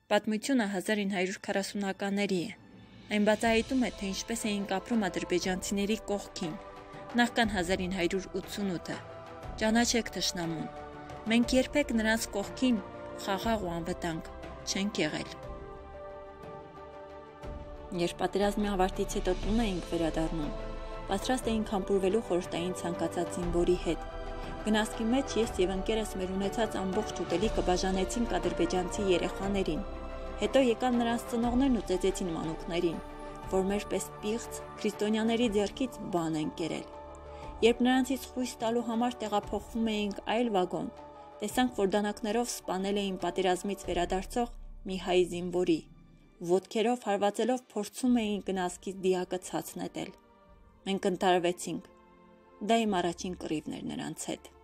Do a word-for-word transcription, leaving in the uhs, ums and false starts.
Պատմությունը հազար ինը հարյուր քառասունականների է։ Այն բացահայտում է, թե ինչպես էինք ապրում ադրբեջանցիների կողքին, նախքան հազար ինը հարյուր ութսունութը։ Ճանաչեք թշնամուն։ Մենք երբեք նրանց կողքին խաղաղ ու անվտանգ չենք եղել։ Երբ պատերազմի ավարտից հետո տուն էինք վերադառնում, պատրաստ էինք համբուրվելու խորհրդային ցանկացած զինվորի հետ։ Գնացքի մեջ ես եւ ընկերս մեր ունեցած ամբողջ ուտելիքը բաժանեցինք ադրբեջանցի երեխաներին։ Հետո եկան նրանց ծնողներն ու ծեծեցին մանուկներին, որ մեր պես պիղծ քրիստոնյաների ձեռքից բան են կերել։ Երբ նրանցից խույս տալու համար տեղափոխվում էինք այլ վագոն, տեսանք, որ դանակներով սպանել էին պատերազմից վերադարձող մի հայ զինվորի, ոտքերով հարվածելով փորձում էին գնացքից դիակը ցած նետել։ Մենք ընտարվեցինք։ Դա իմ առաջին կռիվն էր նրանց հետ։